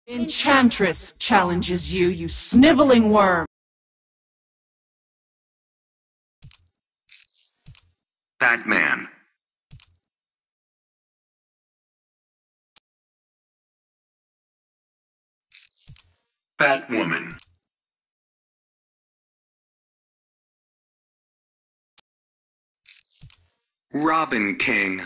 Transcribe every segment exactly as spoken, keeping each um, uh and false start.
Enchantress challenges you, you sniveling worm. Batman. Batwoman. Robin King.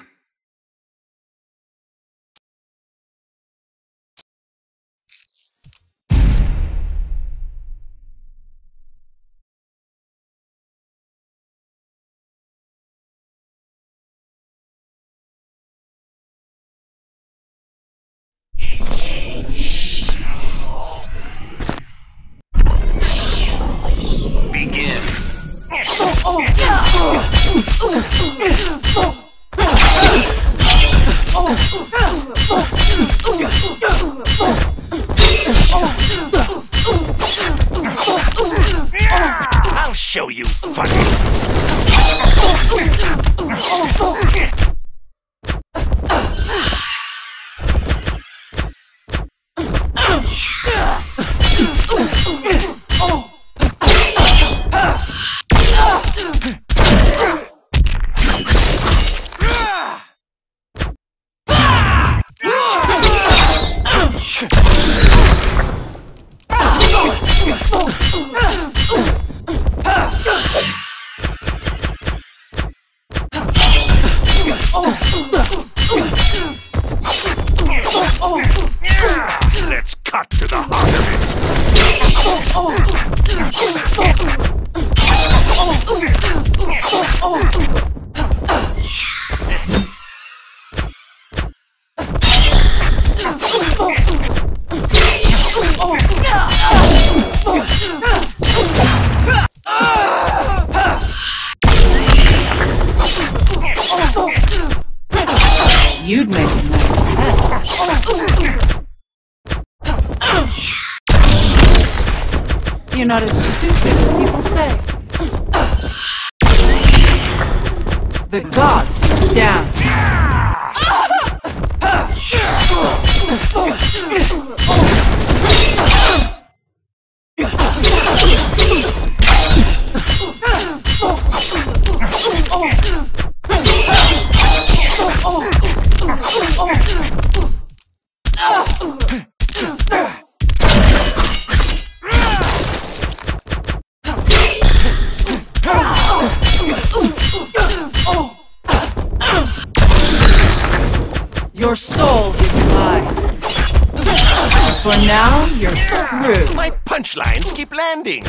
Begin. I'll show you funny. Let's cut to the heart of You'd make a nice pet. You're not as stupid as people say. The gods are down. Your soul is mine. For now, you're screwed. My punchlines keep landing.